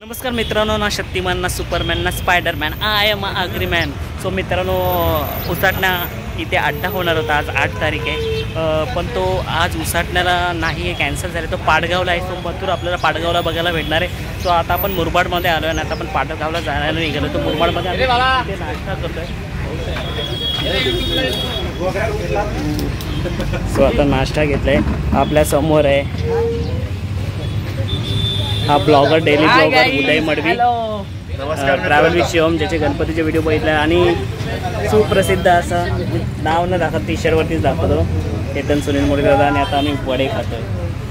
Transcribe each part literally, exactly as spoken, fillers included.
नमस्कार मित्रांनो, ना शक्तिमान ना सुपरमॅन ना Spiderman, I am Agriman. So मित्रांनो, उसाटणा इथे अड्डा होणार होता. आज आठ तारीख आहे, पण तो आज उसाटण्याला नाही आहे, कॅन्सल झाला. तो पाडगावला आहे. सो मथुर आपल्याला पाडगावला बघायला भेटणार आहे. सो आता आपण मुरबाडमध्ये आलो आहे आणि आता आपण पाडगावला जायला निघालो. तो मुरबाडमध्ये इथे नाश्ता करतोय. सो आता नाश्ता घेतलाय. आपल्या समोर आहे हा blogger, daily blogger Uday Madvi, travel with Shivam, ज्याचे गणपतीचे व्हिडिओ बघितले आणि सुप्रसिद्ध असं नाव न दाखवत टी शर्टवरतीच दाखवतो, केतन सुनील मोडीदादा. आणि आता आम्ही वडे खातो.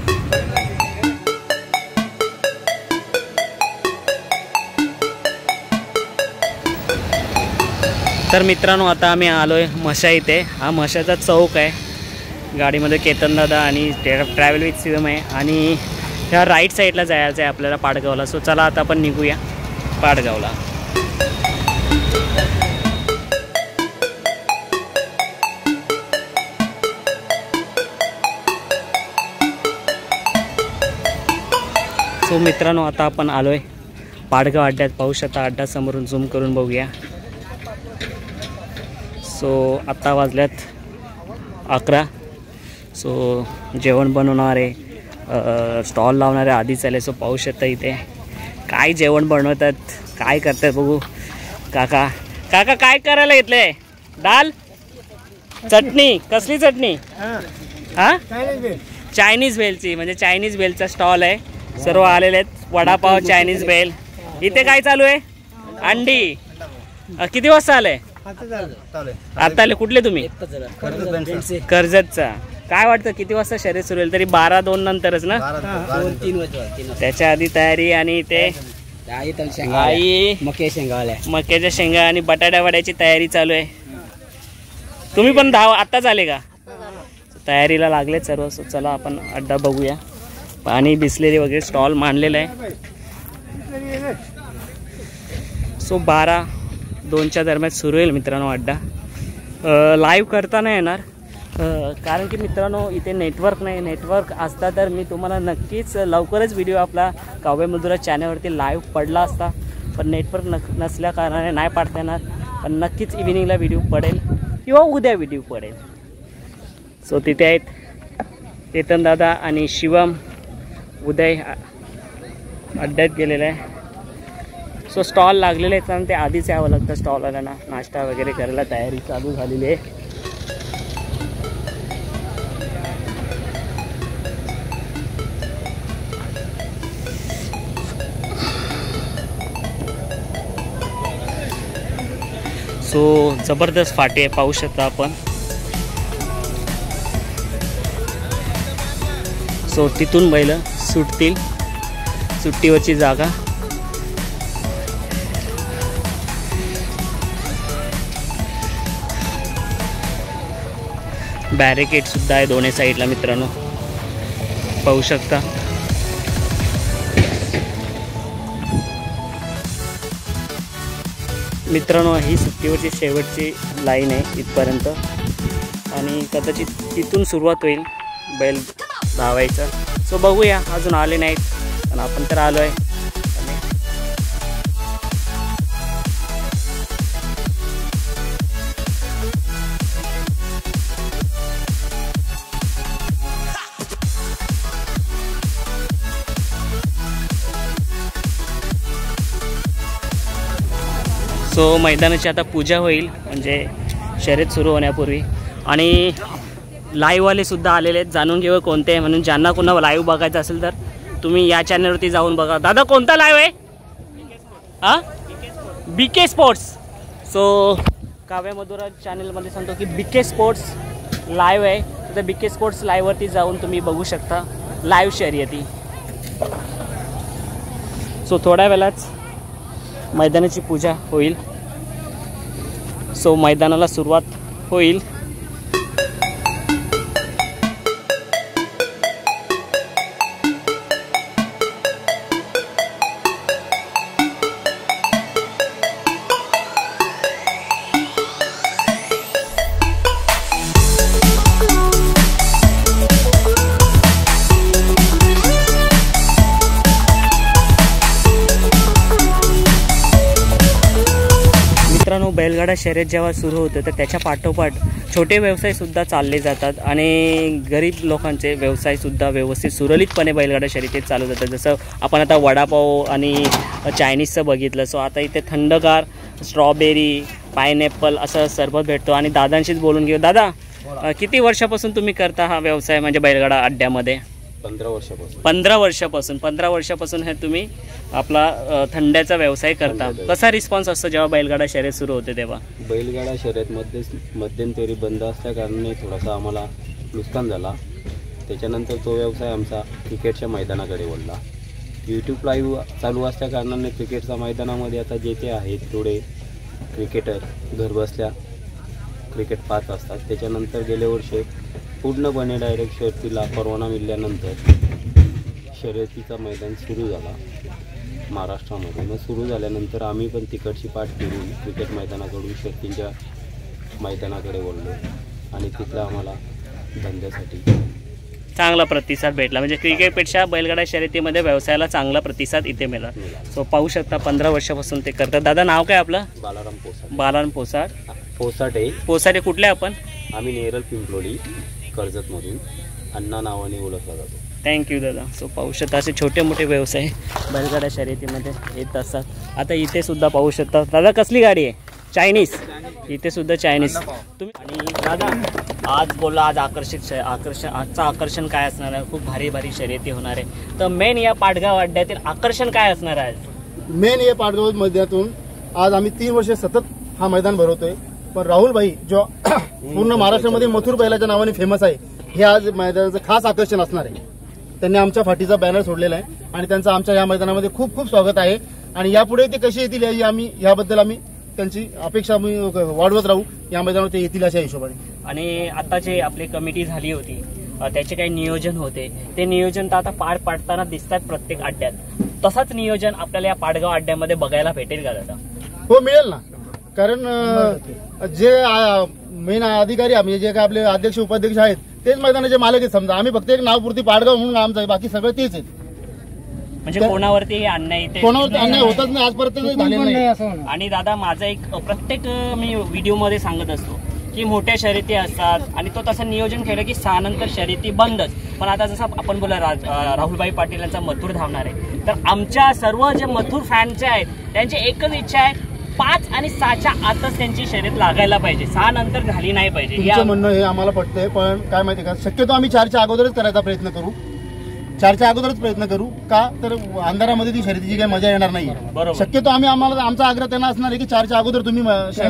तर मित्रांनो, आता आम्ही आलो आहे म्हशा इथे. हा म्हशाचा चौक आहे. गाडीमध्ये केतन दादा आणि ट्रॅव्हल विथ शिवम आहे. आणि ह्या राईट साईडला जायचं आहे आपल्याला पाडगावला. सो चला आता आपण निघूया पाडगावला. सो मित्रांनो, आता आपण आलो आहे पाडगाव अड्ड्यात. पाहू शकता अड्डा समोरून झूम करून बघूया. सो आत्ता वाजल्यात अकरा. सो जेवण बनवणार आहे, स्टॉल लावणारे आधीच आले. सो पाहू शकता इथे काय जेवण बनवतात, काय करतात बघू. काका काका काय करायला घेतलंय? दाल चटणी. कसली चटणी? हा, चायनीज भेलची. म्हणजे चायनीज भेलचा स्टॉल आहे. सर्व आलेले आहेत. वडापाव, चायनीज भेल. इथे काय चालू आहे? अंडी. किती वाजता आले? आता आले. कुठले तुम्ही? कर्जतचा. काय वाटतं किती वाजता शर्यत सुरू होईल? तरी बारा दोन नंतरच ना? त्याच्या आधी तयारी. आणि ते आई मके शेंगा, मक्याच्या शेंगा आणि बटाट्या वड्याची तयारी चालू आहे. तुम्ही पण धाव आत्ताच आले का? तयारीला लागले सर्व. सो चला आपण अड्डा बघूया. पाणी, बिस्लेरी वगैरे स्टॉल मांडलेला आहे. सो बारा दोनच्या दरम्यान सुरू होईल मित्रांनो अड्डा. लाईव्ह करता नाही येणार, कारण की मित्रांनो इथे नेटवर्क नाही. नेटवर्क असता तर मी तुम्हाला नक्कीच लवकरच व्हिडिओ आपला काव्य मधुरा चॅनलवरती लाईव्ह पडला असता. पण नेटवर्क न नसल्या कारणाने नाही पाडता येणार. पण नक्कीच इव्हिनिंगला व्हिडिओ पडेल किंवा उद्या व्हिडिओ पडेल. सो तिथे आहेत केतन दादा आणि शिवम. उदय अड्ड्यात गेलेला आहे. सो स्टॉल लागलेले आहेत, कारण ते आधीच यावं लागतं स्टॉलवाल्यांना. नाश्ता वगैरे करायला तयारी चालू झालेली आहे. सो जबरदस्त फाटी आहे, पाहू शकता आपण. सो तिथून बैल सुटतील. सुट्टीवरची जागा. बॅरिकेड सुद्धा आहे दोन्ही साईडला मित्रांनो, पाहू शकता. मित्रांनो, ही सुट्टीवरची शेवटची लाईन आहे इथपर्यंत. आणि कदाचित तिथून सुरुवात होईल बैल धावायचं. सो बघूया, अजून आले नाहीत पण आपण तर आलो आहे. सो मैदानाची आता पूजा होईल, म्हणजे शर्यत सुरू होण्यापूर्वी. आणि लाईव्हवाले सुद्धा आलेले आहेत. जाणून घेऊ कोणते आहे म्हणून. ज्यांना कोणाला लाईव्ह बघायचं असेल तर तुम्ही या चॅनलवरती जाऊन बघा. दादा कोणता लाईव्ह आहे? हां, बी के स्पोर्ट्स. सो काव्य मधुरा चॅनलमध्ये सांगतो की बी के स्पोर्ट्स लाईव्ह आहे. तर बी के स्पोर्ट्स लाईव्हवरती जाऊन तुम्ही बघू शकता लाईव्ह शर्यती. सो थोड्या वेळाच मैदानाची पूजा होईल. सो मैदानाला सुरुवात होईल. बैलगाडा शर्यत जेव्हा सुरू होतं तर त्याच्या पाठोपाठ छोटे व्यवसायसुद्धा चालले जातात आणि गरीब लोकांचे व्यवसायसुद्धा व्यवस्थित सुरळीतपणे बैलगाडा शर्यतीत चालू जातात. जसं आपण आता वडापाव आणि चायनीजचं बघितलं. सो आता इथे थंडगार स्ट्रॉबेरी पायनॅपल असं सरबत भेटतो. आणि दादांशीच बोलून घेऊ. दादा, किती वर्षापासून तुम्ही करता हा व्यवसाय म्हणजे बैलगाडा अड्ड्यामध्ये? पंधरा वर्षापासून पंधरा वर्षापासून पंधरा वर्षापासून हे तुम्ही आपला थंड्याचा व्यवसाय करता. कसा रिस्पॉन्स असतो जेव्हा बैलगाडा शर्यत सुरू होते तेव्हा? बैलगाडा शर्यतमध्ये मध्यंतरी बंद असल्या कारणाने थोडासा आम्हाला नुकसान झाला. त्याच्यानंतर तो व्यवसाय आमचा क्रिकेटच्या मैदानाकडे वळला. यूट्यूब लाईव्ह चालू असल्या कारणाने क्रिकेटच्या मैदानामध्ये आता जे ते आहेत तेवढे क्रिकेटर घरबसल्या क्रिकेट पाहत असतात. त्याच्यानंतर गेल्या वर्षी पूर्णपणे डायरेक्ट शर्यतीला परवाना मिळाल्यानंतर शर्यतीचा मैदान सुरू झाला महाराष्ट्रामध्ये. मग सुरू झाल्यानंतर आम्ही पण तिकडची पाठ फिरून क्रिकेट मैदानाकडून शर्यतींच्या मैदानाकडे वळलो आणि तिथं आम्हाला धंद्यासाठी चांगला प्रतिसाद भेटला. म्हणजे क्रिकेटपेक्षा बैलगाडा शर्यतीमध्ये व्यवसायाला चांगला प्रतिसाद इथे मिळाला. सो पाहू शकता पंधरा वर्षापासून ते करतात. दादा, नाव काय आपलं? बालाराम पोसाट. बालाराम पोसाट. पोसाटे पोसाटे कुठले आपण? आम्ही नेरळ पिंपलोडी कर्जतमधून अण्णा नावाने ओळखला जातो. थँक्यू दादा. सो पाहू शकता असे छोटे मोठे व्यवसाय बैलगाडा शर्यतीमध्ये येत असतात. आता इथे सुद्धा पाहू शकता. दादा, कसली गाडी आहे? चायनीज. इथे सुद्धा चायनीज तुम्ही. आणि दादा, आज बोला आज आकर्षित आकर्षण आजचं आकर्षण काय असणार आहे? खूप भारी भारी शर्यती होणार आहे. तर मेन या पाटगाव अड्ड्यातील आकर्षण काय असणार आहे? मेन या पाटगाव मैदानातून आज आम्ही तीन वर्षे सतत हा मैदान भरवतोय. पण राहुल भाई जो पूर्ण महाराष्ट्रामध्ये मथुर बैलाच्या नावाने फेमस आहे, हे आज मैदानाचं खास आकर्षण असणार आहे. त्यांनी आमच्या फाटीचा बॅनर सोडलेला आहे आणि त्यांचं आमच्या या मैदानामध्ये खूप खूप स्वागत आहे. आणि यापुढे ते कसे येतील याची आम्ही याबद्दल आम्ही त्यांची अपेक्षा आम्ही वाढवत राहू. या मैदानावर ते येतील अशा हिशोबाने. आणि आता जे आपली कमिटी झाली होती त्याचे काही नियोजन होते, ते नियोजन तर आता पार पाडताना दिसतात प्रत्येक अड्ड्यात. तसाच नियोजन आपल्याला या पाटगाव अड्ड्यामध्ये बघायला भेटेल का दादा? हो, मिळेल ना. कारण जे मेन अधिकारी म्हणजे जे काय आपले अध्यक्ष उपाध्यक्ष आहेत तेच मैदानाचे मालक आहेत. समजा आम्ही फक्त एक नावपुरती पाटगाव म्हणून आमचं आहे, बाकी सगळं तेच आहेत. म्हणजे कोणावरती अन्याय कोणावरती अन्याय होतच नाही आजपर्यंत झालेला नाही. आणि दादा, माझा एक प्रत्येक मी व्हिडिओमध्ये सांगत असतो की मोठ्या शर्यती असतात आणि तो तसं नियोजन केलं की सहा नंतर शर्यती बंदच. पण आता जसं आपण बोला राहुलभाई पाटील यांचा मथुर धावणार आहे, तर आमच्या सर्व जे मथुर फॅनचे आहेत त्यांची एकच इच्छा आहे, पाच आणि सहाच्या आतच त्यांची शर्यत लागायला पाहिजे, सहा नंतर झाली नाही पाहिजे. तुमचं म्हणणं हे आम्हाला पटतंय. पण काय माहिती का, शक्यतो आम्ही चारच्या अगोदरच करायचा प्रयत्न करू. चारच्या अगोदरच प्रयत्न करू का तर अंधारामध्ये ती शर्यतीची काही मजा येणार नाही. शक्यतो आम्ही आम्हाला आमचा आग्रह त्यांना असणार आहे की चारच्या अगोदर तुम्ही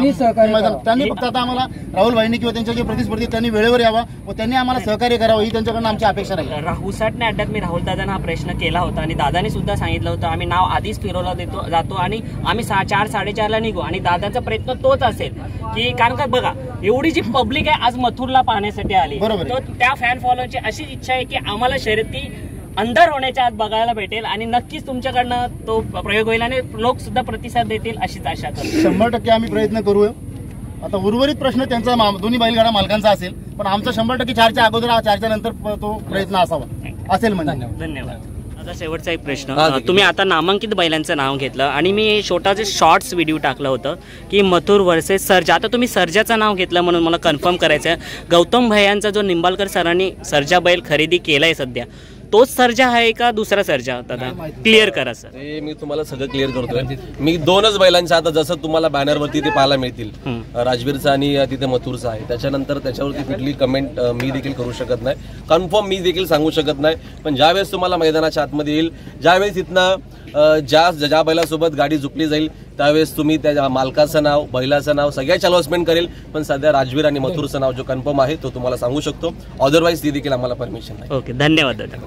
त्यांनी फक्त आता आम्हाला राहुल भाईंनी किंवा त्यांच्या जे प्रतिस्पर्धी त्यांनी वेळेवर यावा व त्यांनी आम्हाला सहकार्य करावं ही त्यांच्याकडून आमची अपेक्षा राहील. राहुसाटने अड्ड्यात मी राहुल दादांना हा प्रश्न केला होता आणि दादानी सुद्धा सांगितलं होतं आम्ही नाव आधीच फिरवला देतो जातो आणि आम्ही सहा चार साडेचारला निघू. आणि दादाचा प्रयत्न तोच असेल की कारण का बघा एवढी जी पब्लिक आहे आज मथुरला पाहण्यासाठी आली, तर त्या फॅन फॉलोअरची अशी इच्छा आहे की आम्हाला शर्यती अंधार होण्याच्या आत बघायला भेटेल आणि नक्कीच तुमच्याकडनं तो प्रयोग होईल आणि लोक सुद्धा प्रतिसाद देतील अशीच आशा करतो. शंभर टक्के आम्ही प्रयत्न करू. आता उर्वरित प्रश्न त्यांचा दोन्ही बैलगाडा मालकांचा असेल, पण आमचा शंभर टक्के चारच्या अगोदर चारच्या नंतर तो प्रयत्न असावा असेल. म्हणजे धन्यवाद. आता शेवटचा एक प्रश्न, तुम्ही आता नामांकित बैलांचं नाव घेतलं आणि मी छोटाचे शॉर्ट्स व्हिडिओ टाकलं होतं की मथुर वर्सेस सर्जा. आता तुम्ही सर्जाचं नाव घेतलं म्हणून मला कन्फर्म करायचं आहे, गौतम भैयांचा जो निंबाळकर सरांनी सर्जा बैल खरेदी केलाय सध्या तोच सर्जा आहे का दुसरा सर्जा? दादा क्लिअर करा सर. ते मी तुम्हाला सगळं क्लिअर करतोय. मी दोनच बैलांच्या आता जसं तुम्हाला बॅनरवरती ते पाहायला मिळतील, राजवीरचा आणि तिथे मथुरचा आहे. त्याच्यानंतर त्याच्यावरती कुठली कमेंट मी देखील करू शकत नाही, कन्फर्म मी देखील सांगू शकत नाही. पण ज्यावेळेस तुम्हाला मैदानाच्या आतमध्ये येईल, ज्यावेळेस इथनं ज्या ज्या बैलासोबत गाडी झुकली जाईल त्यावेळेस तुम्ही त्या मालकाचं नाव बैलाचं नाव सगळ्याची अनाउन्समेंट करेल. पण सध्या राजवीर आणि मथुरचं नाव जो कन्फर्म आहे तो तुम्हाला सांगू शकतो, अदरवाईज ती देखील आम्हाला परमिशन नाही. ओके, धन्यवाद दादा.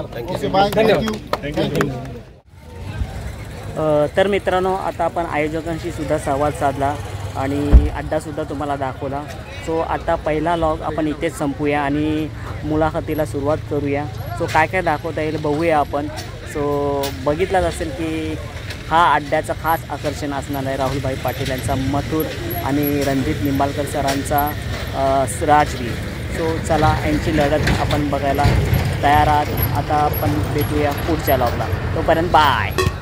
तर मित्रांनो, आता आपण आयोजकांशी सुद्धा संवाद साधला आणि अड्डासुद्धा तुम्हाला दाखवला. सो आता पहिला लॉग आपण इथेच संपूया आणि मुलाखतीला सुरुवात करूया. सो काय काय दाखवता येईल बघूया आपण. सो बघितलाच असेल की हा अड्ड्याचं खास आकर्षण असणार आहे राहुलभाई पाटील यांचा मथुर आणि रणजित निंबाळकर सरांचा राजवीर. सो चला यांची लढत आपण बघायला तयार आहात. आता आपण भेटूया पुढच्या लॉगला. तोपर्यंत बाय.